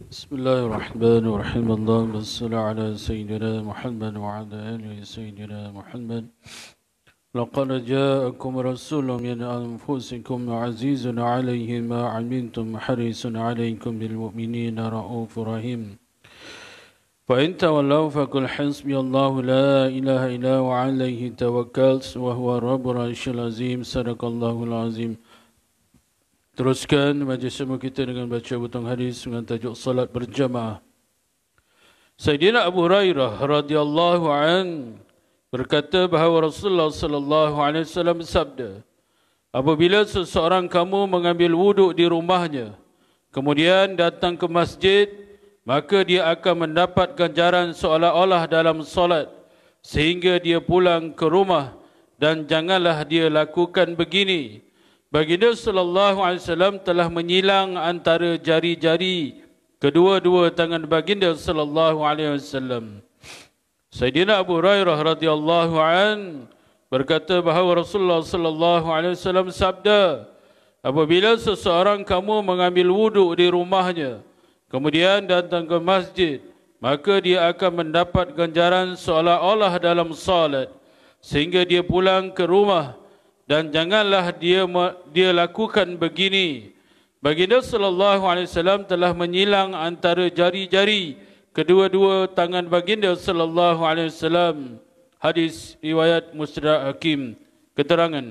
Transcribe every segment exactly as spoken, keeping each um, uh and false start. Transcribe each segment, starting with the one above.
Bismillahirrahmanirrahim. Allahumma salli ala Sayyidina Muhammad wa ala ali Sayyidina Muhammad. Laqad ja'akum rasulun min anfusikum azizun alayhi ma 'anittum harisun alaykum bil mu'minina ra'ufur rahim. Fa in tawallaw faqul hasbiyallahu la ilaha illa huwa alayhi tawakkaltu wa huwa rabbul arsyil azim. Sadaqallahul azim. Teruskan majlis semua kita dengan baca butang hadis dengan tajuk Solat Berjemaah. Sayyidina Abu Hurairah radhiyallahu an berkata bahawa Rasulullah sallallahu alaihi wasallam bersabda, apabila seseorang kamu mengambil wuduk di rumahnya, kemudian datang ke masjid, maka dia akan mendapat ganjaran seolah-olah dalam solat, sehingga dia pulang ke rumah, dan janganlah dia lakukan begini. Baginda sallallahu alaihi wasallam telah menyilang antara jari-jari kedua-dua tangan baginda sallallahu alaihi wasallam. Sayyidina Abu Hurairah radhiyallahu an berkata bahawa Rasulullah sallallahu alaihi wasallam sabda, apabila seseorang kamu mengambil wuduk di rumahnya, kemudian datang ke masjid, maka dia akan mendapat ganjaran seolah-olah dalam salat, sehingga dia pulang ke rumah, dan janganlah dia dia lakukan begini. Baginda sallallahu alaihi wasallam telah menyilang antara jari-jari kedua-dua tangan baginda sallallahu alaihi wasallam. Hadis riwayat Musnad Hakim. Keterangan,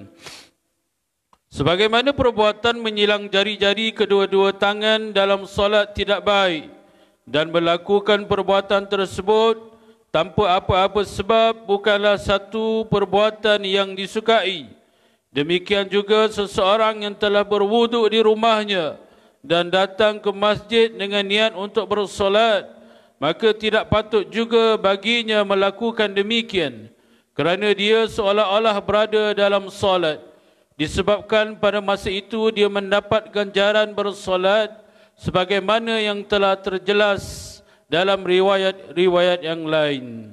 sebagaimana perbuatan menyilang jari-jari kedua-dua tangan dalam solat tidak baik, dan melakukan perbuatan tersebut tanpa apa-apa sebab bukanlah satu perbuatan yang disukai. Demikian juga seseorang yang telah berwuduk di rumahnya dan datang ke masjid dengan niat untuk bersolat, maka tidak patut juga baginya melakukan demikian, kerana dia seolah-olah berada dalam solat, disebabkan pada masa itu dia mendapat ganjaran bersolat sebagaimana yang telah terjelas dalam riwayat-riwayat yang lain.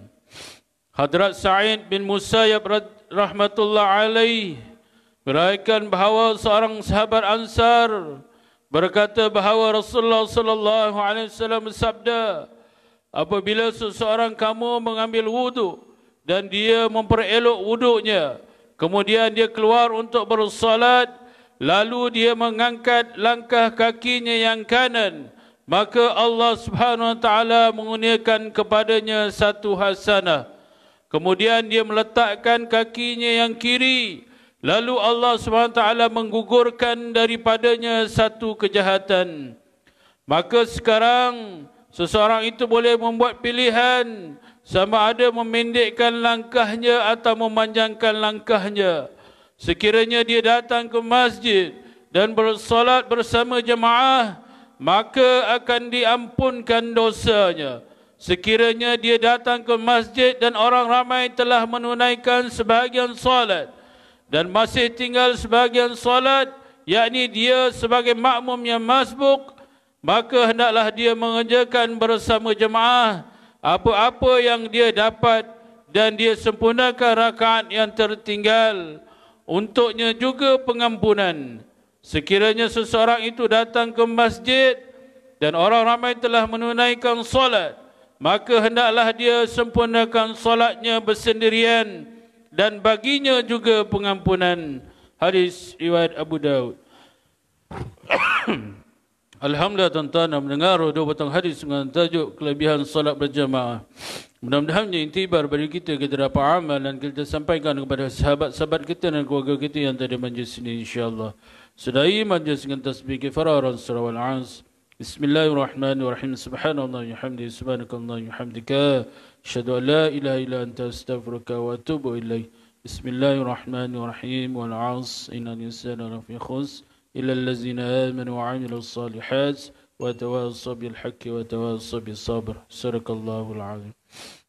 Hadrat Sa'id bin Musayyab rahmatullah alaih meriwayatkan bahawa seorang sahabat Ansar berkata bahawa Rasulullah sallallahu alaihi wasallam bersabda, apabila seseorang kamu mengambil wuduk dan dia memperelok wuduknya, kemudian dia keluar untuk bersolat, lalu dia mengangkat langkah kakinya yang kanan, maka Allah Subhanahu wa taala mengurniakan kepadanya satu hasanah. Kemudian dia meletakkan kakinya yang kiri, lalu Allah subhanahu wa taala menggugurkan daripadanya satu kejahatan. Maka sekarang seseorang itu boleh membuat pilihan sama ada memendekkan langkahnya atau memanjangkan langkahnya. Sekiranya dia datang ke masjid dan bersolat bersama jemaah, maka akan diampunkan dosanya. Sekiranya dia datang ke masjid dan orang ramai telah menunaikan sebahagian solat, dan masih tinggal sebahagian solat, yakni dia sebagai makmum yang masbuk, maka hendaklah dia mengerjakan bersama jemaah apa-apa yang dia dapat, dan dia sempurnakan rakaat yang tertinggal. Untuknya juga pengampunan. Sekiranya seseorang itu datang ke masjid dan orang ramai telah menunaikan solat, maka hendaklah dia sempurnakan solatnya bersendirian, dan baginya juga pengampunan. Hadis riwayat Abu Daud. Alhamdulillah, tuan-tuan dan mendengar dua batang hadis dengan tajuk kelebihan solat berjemaah. Mudah-mudahan menjadi intibar bagi kita, kita dapat amal dan kita sampaikan kepada sahabat-sahabat kita dan keluarga kita yang tadi majlis ini, insyaAllah. Sudahi majlis dengan tasbih kifararan surau Al-Mizan. Bismillahirrahmanirrahim. Subhanallah yuhamdi subhanakallah yuhamdika. Asyhadu an la ilaha illa anta astaghfiruka wa atubu ilaik. Bismillahirrahmanirrahim. Wal 'asr innal insana lafi khusr illa allazina amanu wa 'amilus salihat wa tawassaw bil haqqi wa tawassaw bis sabr. Sadaqallahul 'azim.